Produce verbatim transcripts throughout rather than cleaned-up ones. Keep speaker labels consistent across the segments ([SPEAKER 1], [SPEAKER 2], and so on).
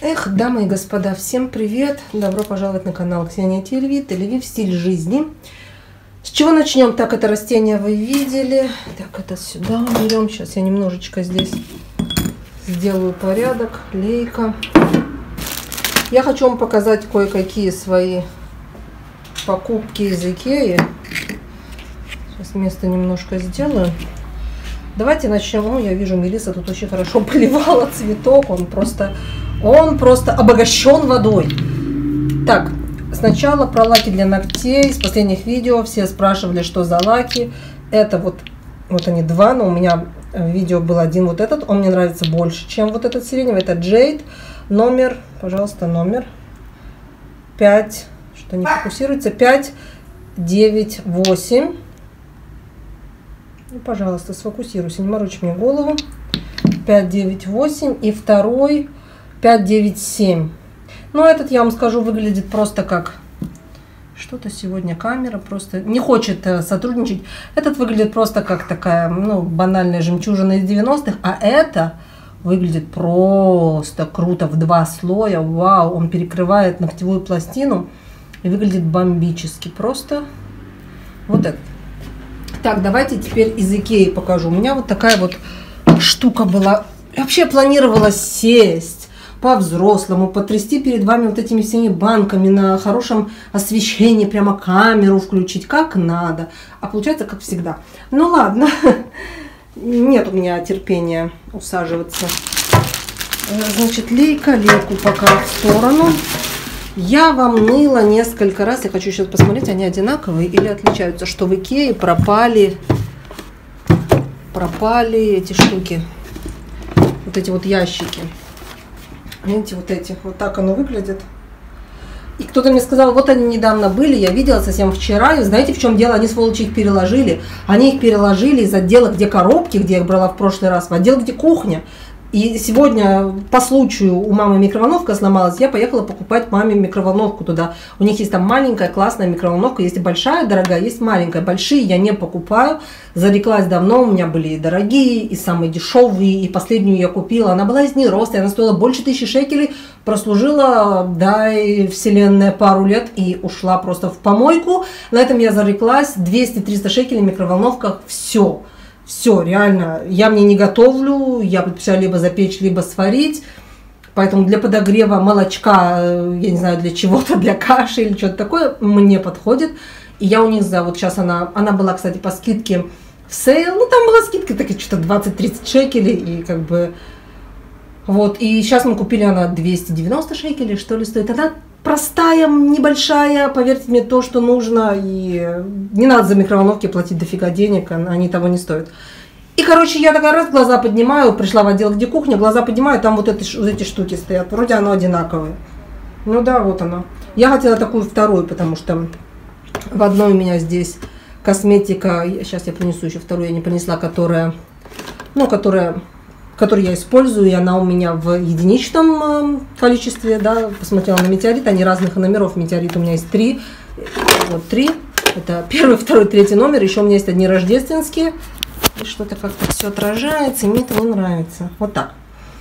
[SPEAKER 1] Эх, дамы и господа, всем привет! Добро пожаловать на канал Ксения Телеви, Телеви в стиле жизни. С чего начнем? Так, это растение вы видели. Так, это сюда берем. Сейчас я немножечко здесь сделаю порядок. Лейка. Я хочу вам показать кое-какие свои покупки из Икеи. Сейчас место немножко сделаю. Давайте начнем. О, я вижу, Мелисса тут очень хорошо поливала цветок. Он просто... Он просто обогащен водой. Так, сначала про лаки для ногтей. Из последних видео все спрашивали, что за лаки. Это вот, вот они два, но у меня видео был один вот этот. Он мне нравится больше, чем вот этот сиреневый. Это Jade. Номер, пожалуйста, номер пять. Что не фокусируется? пять девять восемь. Ну, пожалуйста, сфокусируйся, не морочь мне голову. пять девять восемь. И второй... пять девять семь. Ну, этот, я вам скажу, выглядит просто как... Что-то сегодня камера просто не хочет сотрудничать. Этот выглядит просто как такая, ну, банальная жемчужина из девяностых. А это выглядит просто круто в два слоя. Вау, он перекрывает ногтевую пластину. И выглядит бомбически. Просто вот это. Так, давайте теперь из Икеи покажу. У меня вот такая вот штука была. Я вообще планировала сесть по-взрослому, потрясти перед вами вот этими всеми банками на хорошем освещении, прямо камеру включить, как надо. А получается, как всегда. Ну ладно, нет у меня терпения усаживаться. Значит, лейка, лейку пока в сторону. Я вам ныла несколько раз, я хочу сейчас посмотреть, они одинаковые или отличаются, что в Икее пропали, пропали эти штуки, вот эти вот ящики. Видите, вот эти, вот так оно выглядит. И кто-то мне сказал, вот они недавно были, я видела совсем вчера, и знаете, в чем дело? Они, сволочи, их переложили. Они их переложили из отдела, где коробки, где я их брала в прошлый раз, в отдел, где кухня. И сегодня по случаю у мамы микроволновка сломалась, я поехала покупать маме микроволновку туда. У них есть там маленькая классная микроволновка, есть и большая, дорогая, есть маленькая. Большие я не покупаю, зареклась давно, у меня были и дорогие, и самые дешевые, и последнюю я купила. Она была из Нероста, она стоила больше тысячи шекелей, прослужила, дай вселенная, пару лет и ушла просто в помойку. На этом я зареклась, двести-триста шекелей микроволновка, все. Все, реально, я мне не готовлю, я предпочитаю либо запечь, либо сварить. Поэтому для подогрева молочка, я не знаю, для чего-то, для каши или что-то такое, мне подходит. И я у них за, вот сейчас она, она была, кстати, по скидке в сейл. Ну, там была скидка, такая что-то двадцать-тридцать шекелей. И как бы, вот, и сейчас мы купили, она двести девяносто шекелей, что ли, стоит. Она простая, небольшая, поверьте мне, то, что нужно, и не надо за микроволновки платить дофига денег, они того не стоят. И, короче, я такая раз глаза поднимаю, пришла в отдел, где кухня, глаза поднимаю, там вот, эти, вот эти штуки стоят, вроде оно одинаковое. Ну да, вот оно. Я хотела такую вторую, потому что в одной у меня здесь косметика, сейчас я принесу еще вторую, я не принесла, которая, ну, которая... которую я использую, и она у меня в единичном количестве, да, посмотрела на метеорит, они разных номеров, метеорит у меня есть три, вот три, это первый, второй, третий номер, еще у меня есть одни рождественские, и что-то как-то все отражается, и мне это не нравится, вот так.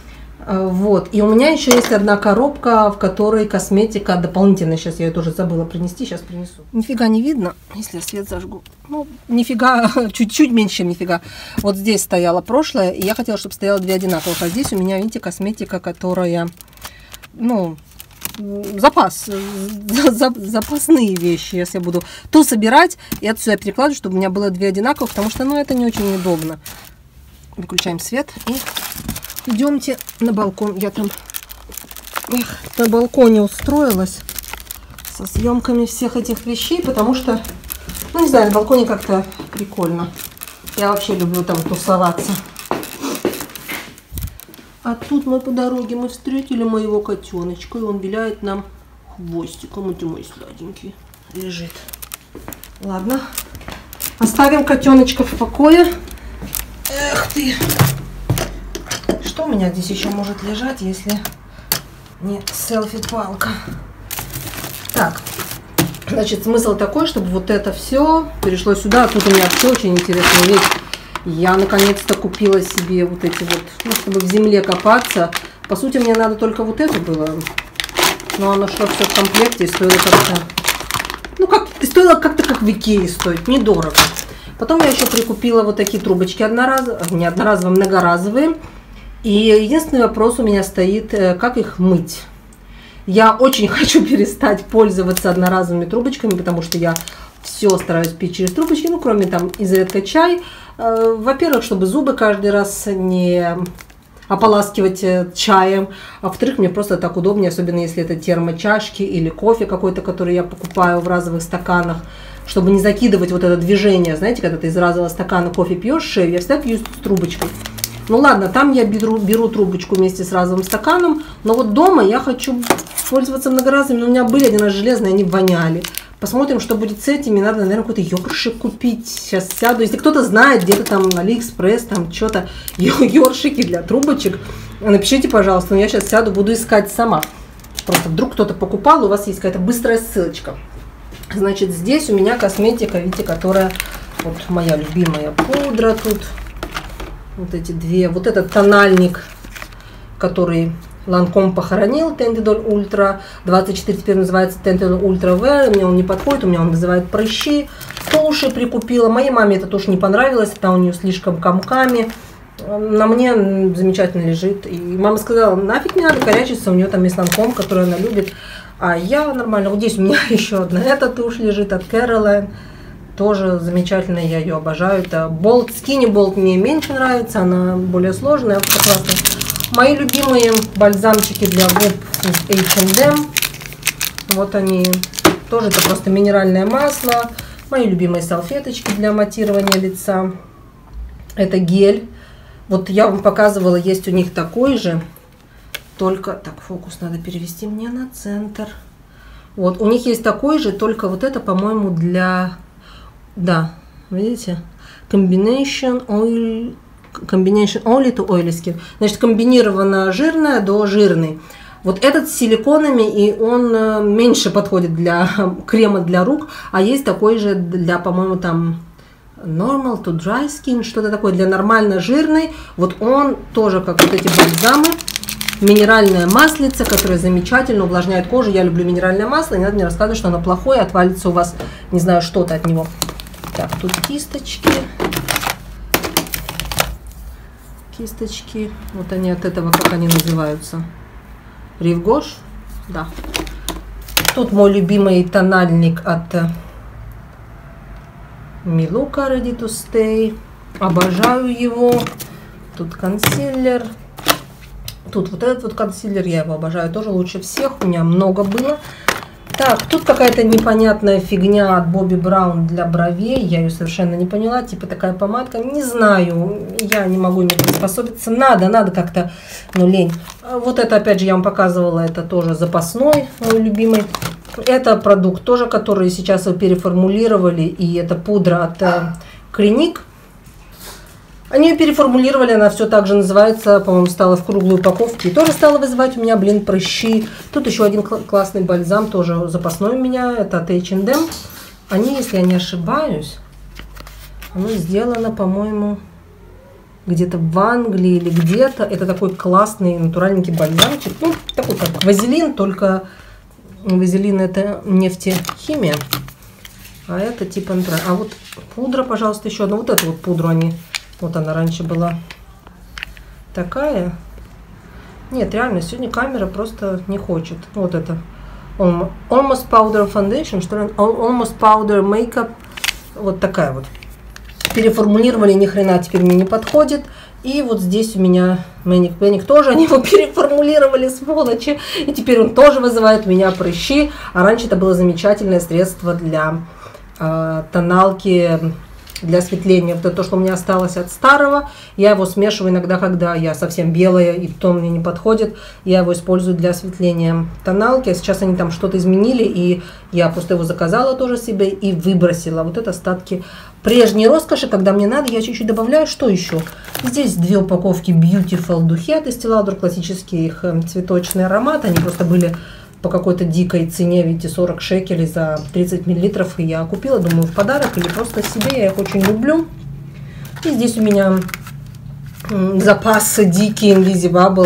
[SPEAKER 1] Вот, и у меня еще есть одна коробка, в которой косметика дополнительная, сейчас я ее тоже забыла принести, сейчас принесу. Нифига не видно, если я свет зажгу, ну, нифига, чуть-чуть меньше, чем нифига. Вот здесь стояла прошлое, и я хотела, чтобы стояло две одинаковых, а здесь у меня, видите, косметика, которая, ну, запас, запасные вещи, если я буду то собирать, и это сюда перекладываю, чтобы у меня было две одинаковых, потому что, ну, это не очень удобно. Выключаем свет и... Идемте на балкон. Я там эх, на балконе устроилась со съемками всех этих вещей, потому что, ну не знаю, на балконе как-то прикольно. Я вообще люблю там тусоваться. А тут мы по дороге мы встретили моего котеночка, и он виляет нам хвостиком. Это мой сладенький лежит. Ладно, оставим котеночка в покое. Эх ты! Что у меня здесь еще может лежать, если не селфи-палка? Так, значит, смысл такой, чтобы вот это все перешло сюда. Тут у меня все очень интересная вещь. Я наконец-то купила себе вот эти вот, ну, чтобы в земле копаться, По сути, мне надо только вот это было. Но оно что, все в комплекте и стоило как-то... Ну, как, стоило как-то как в Икее стоит, недорого. Потом я еще прикупила вот такие трубочки одноразовые, не одноразовые, многоразовые. И единственный вопрос у меня стоит, как их мыть. Я очень хочу перестать пользоваться одноразовыми трубочками, потому что я все стараюсь пить через трубочки, ну, кроме там изредка чай. Во-первых, чтобы зубы каждый раз не ополаскивать чаем. А во-вторых, мне просто так удобнее, особенно если это термочашки или кофе какой-то, который я покупаю в разовых стаканах, чтобы не закидывать вот это движение. Знаете, когда ты из разового стакана кофе пьешь шею, я всегда пью с трубочкой. Ну ладно, там я беру, беру трубочку вместе с разовым стаканом, но вот дома я хочу пользоваться многоразовыми. У меня были один раз железные, они воняли. Посмотрим, что будет с этими. Надо, наверное, какой-то ёршик купить. Сейчас сяду. Если кто-то знает, где-то там на Алиэкспресс, там что-то, ёршики для трубочек, напишите, пожалуйста. Но я сейчас сяду, буду искать сама. Просто вдруг кто-то покупал, у вас есть какая-то быстрая ссылочка. Значит, здесь у меня косметика, видите, которая, вот моя любимая пудра тут. Вот эти две. Вот этот тональник, который Ланком похоронил, Тендидоль Ультра. двадцать четыре теперь называется Тендидоль Ультра Wear. Мне он не подходит, у меня он вызывает прыщи. Туши прикупила. Моей маме эта тушь не понравилась, она у нее слишком комками. На мне замечательно лежит. И мама сказала, нафиг не надо корячиться, у нее там есть Ланком, который она любит. А я нормально. Вот здесь у меня еще одна эта тушь лежит от Caroline. Тоже замечательная, я ее обожаю. Это Bold, Skinny Bold мне меньше нравится, она более сложная, прекрасная. Мои любимые бальзамчики для губ эйч энд эм. Вот они. Тоже это просто минеральное масло. Мои любимые салфеточки для матирования лица. Это гель. Вот я вам показывала, есть у них такой же. Только, так, фокус надо перевести мне на центр. Вот, у них есть такой же, только вот это, по-моему, для... Да, видите? Combination oil, combination oily to oily skin. Значит, комбинировано жирное до жирной. Вот этот с силиконами, и он меньше подходит для крема для рук, а есть такой же для, по-моему, там normal to dry skin, что-то такое для нормально жирной. Вот он тоже, как вот эти бальзамы, минеральное маслице, которое замечательно увлажняет кожу. Я люблю минеральное масло, не надо мне рассказывать, что оно плохое, отвалится у вас, не знаю, что-то от него. Так, тут кисточки. Кисточки. Вот они от этого, как они называются? Ривгош? Да. Тут мой любимый тональник от Miluka Ready to Stay. Обожаю его. Тут консилер. Тут вот этот вот консилер, я его обожаю, тоже лучше всех. У меня много было. Так, тут какая-то непонятная фигня от Бобби Браун для бровей. Я ее совершенно не поняла. Типа такая помадка. Не знаю. Я не могу не приспособиться. Надо, надо как-то. Ну, лень. Вот это, опять же, я вам показывала. Это тоже запасной, мой любимый. Это продукт тоже, который сейчас его переформулировали. И это пудра от Клиник. Они ее переформулировали, она все так же называется, по-моему, стала в круглой упаковке. И тоже стала вызывать у меня, блин, прыщи. Тут еще один кл классный бальзам, тоже запасной у меня, это от эйч энд эм. Они, если я не ошибаюсь, оно сделано, по-моему, где-то в Англии или где-то. Это такой классный натуральненький бальзамчик. Ну, такой как вазелин, только вазелин это нефтехимия. А это типа натуральный. А вот пудра, пожалуйста, еще одна. Вот эту вот пудру они... Вот она раньше была такая. Нет, реально, сегодня камера просто не хочет. Вот это. Almost Powder Foundation, что ли? Almost Powder Makeup. Вот такая вот. Переформулировали, ни хрена теперь мне не подходит. И вот здесь у меня Manic Panic тоже. Они его переформулировали, сволочи. И теперь он тоже вызывает у меня прыщи. А раньше это было замечательное средство для э, тоналки... Для осветления, вот это то, что у меня осталось от старого, я его смешиваю иногда, когда я совсем белая и тон мне не подходит, я его использую для осветления тоналки. А сейчас они там что-то изменили, и я просто его заказала тоже себе и выбросила. Вот это остатки прежней роскоши, когда мне надо, я чуть-чуть добавляю. Что еще? Здесь две упаковки Beautiful духи от Estee Lauder, классический их цветочный аромат, они просто были по какой-то дикой цене, видите, сорок шекелей за тридцать миллилитров. И я купила, думаю, в подарок или просто себе. Я их очень люблю. И здесь у меня запас дикий Invisible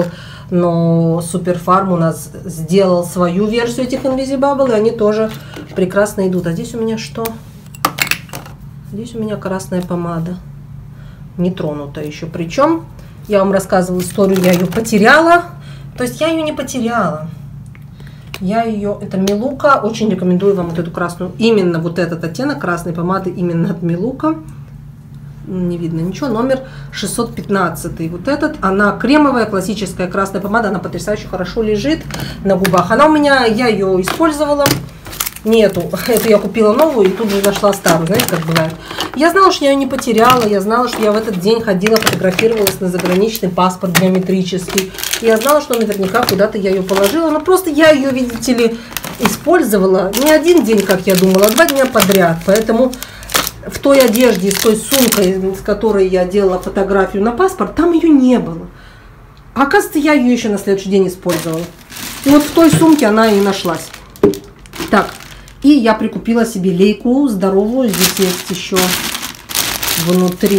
[SPEAKER 1] но Суперфарм у нас сделал свою версию этих Invisibubble, и они тоже прекрасно идут. А здесь у меня что? Здесь у меня красная помада, не тронутая еще. Причем, я вам рассказывала историю, я ее потеряла. То есть я ее не потеряла. Я ее, это Милука, очень рекомендую вам вот эту красную, именно вот этот оттенок красной помады, именно от Милука. Не видно ничего, номер шестьсот пятнадцать. Вот этот, она кремовая, классическая красная помада, она потрясающе хорошо лежит на губах. Она у меня, я ее использовала. Нету, эту я купила новую и тут же нашла старую, знаете, как бывает. Я знала, что я ее не потеряла, я знала, что я в этот день ходила, фотографировалась на заграничный паспорт биометрический. Я знала, что наверняка куда-то я ее положила, но просто я ее, видите ли, использовала не один день, как я думала, а два дня подряд. Поэтому в той одежде, с той сумкой, с которой я делала фотографию на паспорт, там ее не было. А оказывается, я ее еще на следующий день использовала. И вот в той сумке она и нашлась. Так. И я прикупила себе лейку здоровую. Здесь есть еще внутри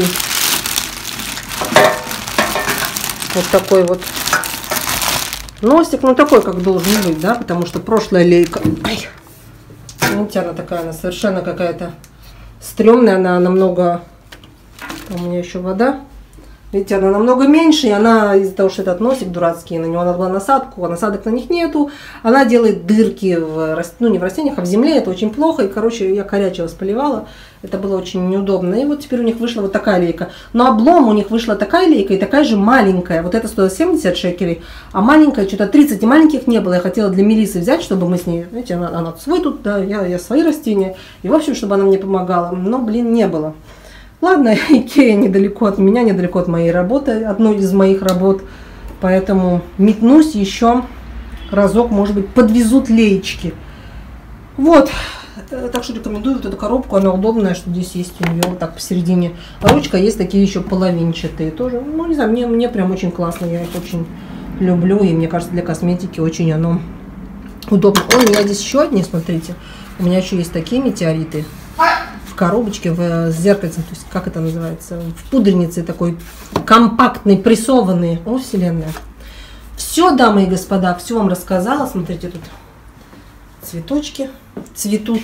[SPEAKER 1] вот такой вот носик. Ну, такой, как должен быть, да, потому что прошлая лейка... Ай, видите, она такая, она совершенно какая-то стрёмная. Она намного... У меня еще вода. Видите, она намного меньше, и она из-за того, что этот носик дурацкий, на него надо было насадку, а насадок на них нету, она делает дырки, в, ну не в растениях, а в земле, это очень плохо, и, короче, я корячилась, поливала, это было очень неудобно. И вот теперь у них вышла вот такая лейка. Но облом у них вышла такая лейка и такая же маленькая, вот это стоило семьдесят шекелей, а маленькая что-то тридцать, и маленьких не было. Я хотела для Мелисы взять, чтобы мы с ней, знаете, она, она свой тут, да, я, я свои растения, и, в общем, чтобы она мне помогала, но, блин, не было. Ладно, Икея недалеко от меня, недалеко от моей работы, одной из моих работ, поэтому метнусь еще разок, может быть, подвезут леечки. Вот, так что рекомендую вот эту коробку, она удобная, что здесь есть у нее вот так посередине ручка, есть такие еще половинчатые тоже, ну не знаю, мне, мне прям очень классно, я их очень люблю, и мне кажется, для косметики очень оно удобно. Ой, у меня здесь еще одни, смотрите, у меня еще есть такие метеориты. В коробочке, в зеркальце, то есть как это называется, в пудренице такой компактный, прессованный. О, вселенная. Все, дамы и господа, все вам рассказала. Смотрите, тут цветочки цветут.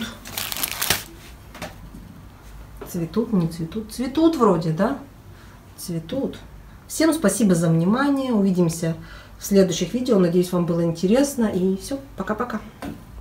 [SPEAKER 1] Цветут, не цветут. Цветут вроде, да? Цветут. Всем спасибо за внимание. Увидимся в следующих видео. Надеюсь, вам было интересно. И все, пока-пока.